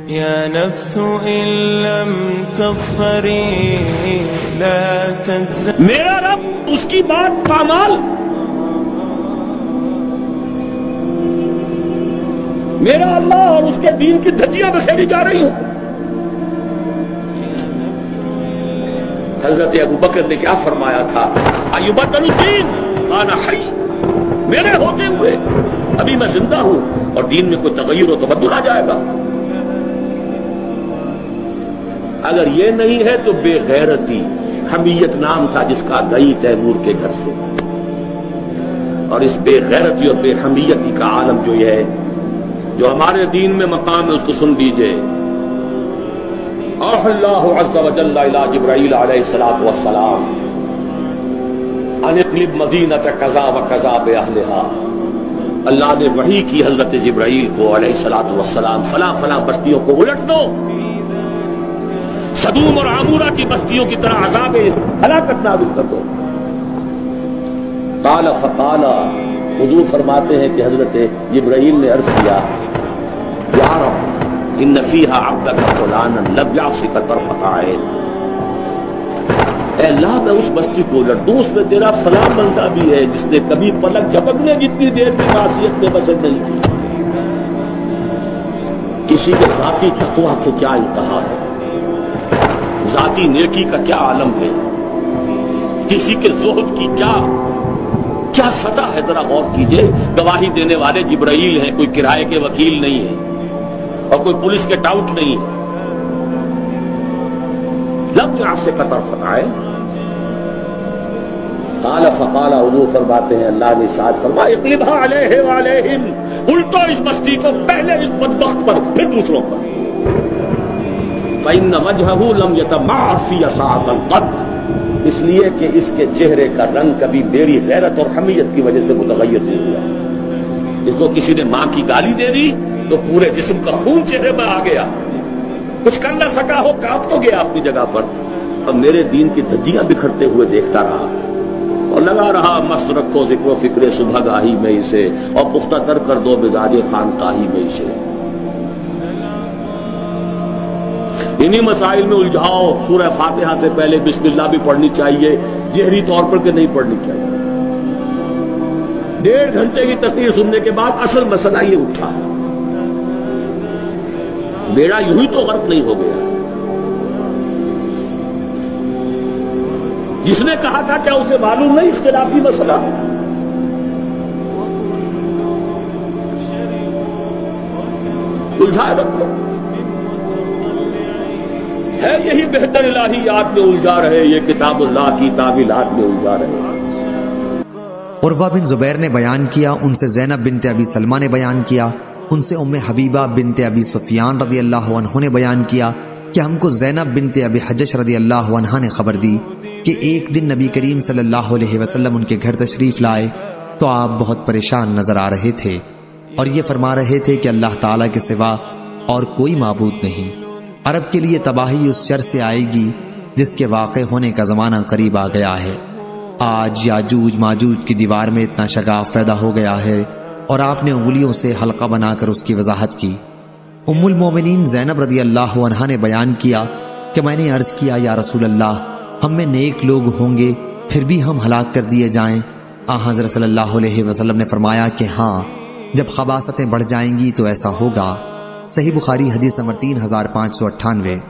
يا نفس إن لم تظفري لا تنسى. میرا رب اس کی بات پامال، میرا اللہ اور اس کے دین کی دھجیاں بکھیری جا رہی ہوں. حضرت ابو بکر نے کیا فرمایا تھا؟ ایبدل الدین انا حی، میرے ہوتے ہوئے ابھی میں زندہ ہوں اور دین میں کوئی تغیر و تبدل آ جائے گا. اگر یہ نہیں ہے تو بے غیرتی، حمیت نام تھا جس کا گئی تیمور کے گھر سے، اور اس بے غیرتی اور بے حمیتی کا عالم جو یہ ہے، جو ہمارے دین میں مقام ہے، اس کو سن لیجئے. اوحى الله عز وجل الى جبرائیل علیہ الصلوۃ والسلام ان اقلب مدینۃ کذا وکذا باہلھا. اللہ نے وحی کی حضرت جبرائیل کو علیہ الصلوۃ والسلام، فلاں فلاں بستیوں کو الٹ دو، سدوم اور عمورہ کی بستیوں کی طرح عذاب ہلاکت نازل کر دو. قال فقال، حضور فرماتے ہیں کہ حضرت جبرائیل نے عرض کیا، یا رب ان فیہا عبدک فلانا لم یعصک طرفۃ عین. اے اللہ، میں اس بستی کو الٹ دوں، اس میں تیرا فلاں بندہ بھی ہے جس نے کبھی پلک جھپکنے جتنی دیر کی معصیت میں بسر نہیں کی. کسی کے ذاتی تقویٰ کے کیا انتہا ہے، ذاتی نیکی کا کیا عالم ہے، کسی کے زہد کی کیا سطح ہے، ذرا غور کیجئے. گواہی دینے والے جبرائیل ہیں، کوئی کرائے کے وکیل نہیں ہے اور کوئی پولیس کے ٹاؤٹ نہیں ہے. لم یعصک طرفۃ عین. قال فقال، حضور فرماتے ہیں اللہ نے ارشاد فرمایا، اقلبھا علیہ وعلیہم، الٹو اس بستی کو، پہلے اس بدبخت پر پھر دوسروں پر. فإن وجهه لم يتمعر في ساعة قط، اس لیے کہ اس کے چہرے کا رنگ کبھی میری غیرت اور حمیت کی وجہ سے متغیر نہیں ہوا. اس کو کسی نے ماں کی گالی دے دی تو پورے جسم کا خون چہرے میں آ گیا، کچھ کر نہ سکا ہو، کانپ تو گیا اپنی جگہ پر. اور میرے دین کی دھجیاں بکھرتے ہوئے دیکھتا رہا اور لگا رہا، مست رکھو ذکر و فکر صبح گاہی میں اسے، اور پختہ تر کر دو مزاج خانقاہی میں اسے. انہی مسائل میں الجھاؤ. سورہ فاتحہ سے پہلے بسم اللہ بھی پڑھنی چاہیے، جہری طور پر کہ نہیں پڑھنی چاہیے. 1.5 گھنٹے کی تقریر سننے کے بعد اصل مسئلہ یہ اٹھا، بیڑا یوں ہی تو غرق نہیں ہو گیا. جس نے کہا تھا کیا اسے معلوم نہیں اختلافی مسئلہ الجھائے رکھو ہے. یہی بہتر الہیات میں الجھا رہے، یہ کتاب اللہ کی تعویلات میں الجھا رہے. عروہ بن زبیر نے بیان کیا، ان سے زینب بنت ابی سلمہ نے بیان کیا، ان سے ام حبیبہ بنت ابی سفیان رضی اللہ عنہ نے بیان کیا کہ ہم کو زینب بنت ابی حجش رضی اللہ عنہ نے خبر دی کہ ایک دن نبی کریم صلی اللہ علیہ وسلم ان کے گھر تشریف لائے تو آپ بہت پریشان نظر آ رہے تھے اور یہ فرما رہے تھے کہ اللہ تعالیٰ کے سوا اور کوئی معبود نہیں. عرب کے لیے تباہی اس شر سے آئے گی جس کے واقع ہونے کا زمانہ قریب آ گیا ہے. آج یاجوج ماجوج کی دیوار میں اتنا شگاف پیدا ہو گیا ہے، اور آپ نے انگلیوں سے حلقہ بنا کر اس کی وضاحت کی. ام المومنین زینب رضی اللہ عنہا نے بیان کیا کہ میں نے عرض کیا، یا رسول اللہ، ہم میں نیک لوگ ہوں گے پھر بھی ہم ہلاک کر دیے جائیں؟ حضرت صلی اللہ علیہ وسلم نے فرمایا کہ ہاں، جب خباثتیں بڑھ جائیں گی تو ایسا ہوگا. صحیح بخاری حدیث نمبر 3598.